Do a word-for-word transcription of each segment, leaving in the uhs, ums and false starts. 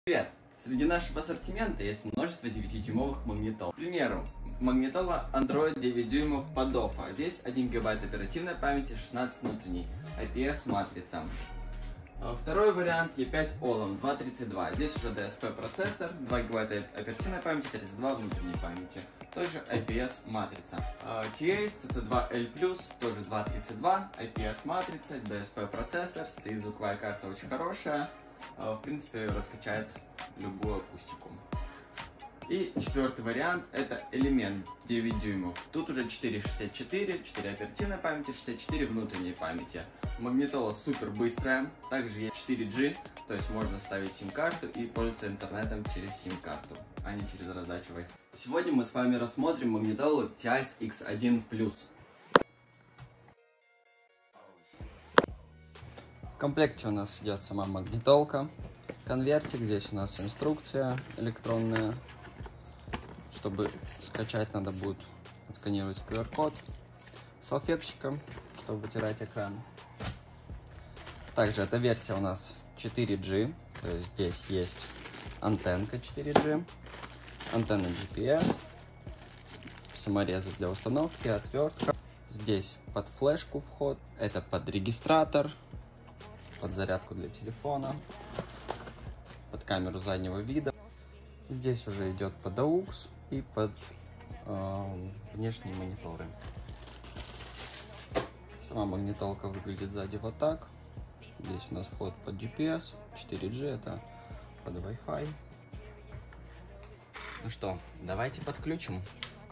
Привет! Среди нашего ассортимента есть множество девятидюймовых магнитол. К примеру, магнитола Android девять дюймов Padoffa. Здесь один гигабайт оперативной памяти, шестнадцать внутренней, ай пи эс матрица. Второй вариант и пять Olam два тридцать два. Здесь уже ди эс пи процессор, два гигабайта оперативной памяти, тридцать два внутренней памяти. Тоже ай пи эс матрица. ти эйч си си два эл плюс, тоже два тридцать два, ай пи эс матрица, ди эс пи процессор, стоит звуковая карта очень хорошая. В принципе, раскачает любую акустику. И четвертый вариант — это элемент девять дюймов. Тут уже четыре шестьдесят четыре, четыре оперативной памяти, шестьдесят четыре внутренней памяти. Магнитола супер быстрая, также есть четыре джи, то есть можно ставить сим-карту и пользоваться интернетом через сим-карту, а не через раздачу Wi-Fi. Сегодня мы с вами рассмотрим магнитолу ти ай икс один плюс. В комплекте у нас идет сама магнитолка, конвертик, здесь у нас инструкция электронная. Чтобы скачать, надо будет отсканировать ку ар код, салфеточка, чтобы вытирать экран. Также эта версия у нас четыре джи, то есть здесь есть антенка четыре джи, антенна джи пи эс, саморезы для установки, отвертка. Здесь под флешку вход, это под регистратор, под зарядку для телефона, под камеру заднего вида. Здесь уже идет под аукс и под э, внешние мониторы. Сама магнитолка выглядит сзади вот так. Здесь у нас вход под джи пи эс, четыре джи это под Wi-Fi. Ну что, давайте подключим.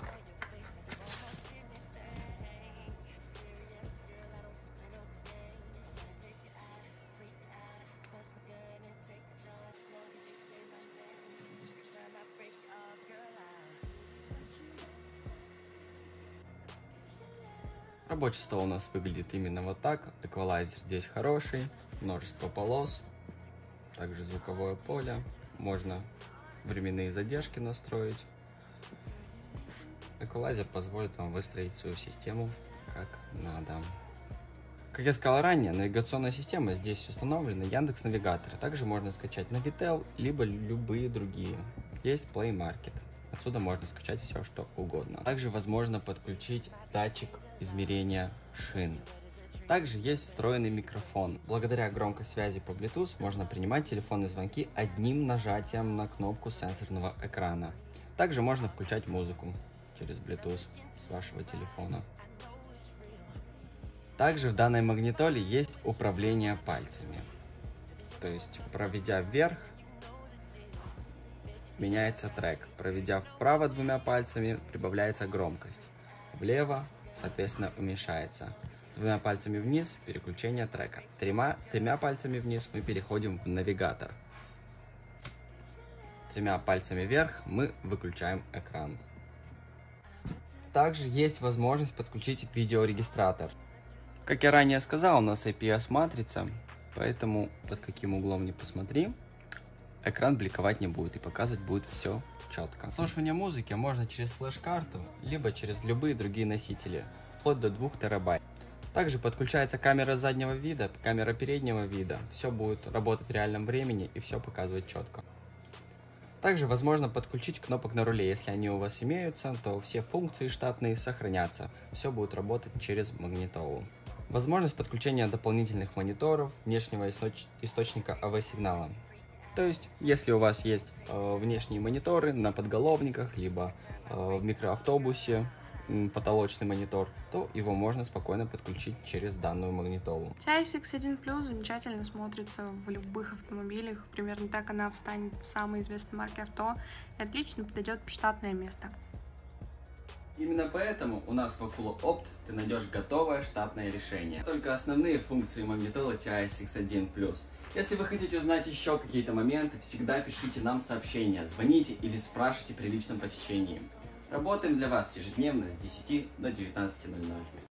Рабочий стол у нас выглядит именно вот так. Эквалайзер здесь хороший, множество полос, также звуковое поле. Можно временные задержки настроить. Эквалайзер позволит вам выстроить свою систему как надо. Как я сказал ранее, навигационная система здесь установлена Яндекс.Навигатор. Также можно скачать Navitel, либо любые другие. Есть Play Market. Отсюда можно скачать все, что угодно. Также возможно подключить датчик измерения шин. Также есть встроенный микрофон. Благодаря громкой связи по Bluetooth можно принимать телефонные звонки одним нажатием на кнопку сенсорного экрана. Также можно включать музыку через Bluetooth с вашего телефона. Также в данной магнитоле есть управление пальцами. То есть, проведя вверх, меняется трек. Проведя вправо двумя пальцами, прибавляется громкость. Влево, соответственно, уменьшается. Двумя пальцами вниз — переключение трека. Тремя, тремя пальцами вниз мы переходим в навигатор. Тремя пальцами вверх мы выключаем экран. Также есть возможность подключить видеорегистратор. Как я ранее сказал, у нас ай пи эс матрица, поэтому под каким углом ни посмотри, экран бликовать не будет и показывать будет все четко. Прослушивание музыки можно через флеш-карту, либо через любые другие носители, вплоть до двух терабайт. Также подключается камера заднего вида, камера переднего вида. Все будет работать в реальном времени и все показывать четко. Также возможно подключить кнопок на руле. Если они у вас имеются, то все функции штатные сохранятся. Все будет работать через магнитолу. Возможность подключения дополнительных мониторов, внешнего источ источника эй ви-сигнала. То есть, если у вас есть э, внешние мониторы на подголовниках, либо э, в микроавтобусе э, потолочный монитор, то его можно спокойно подключить через данную магнитолу. ти ай икс один плюс замечательно смотрится в любых автомобилях. Примерно так она встанет в самой известной марке авто и отлично подойдет под штатное место. Именно поэтому у нас в Full Opt ты найдешь готовое штатное решение. Только основные функции магнитолы ти ай икс один плюс. Если вы хотите узнать еще какие-то моменты, всегда пишите нам сообщения, звоните или спрашивайте при личном посещении. Работаем для вас ежедневно с десяти до девятнадцати ноль ноль.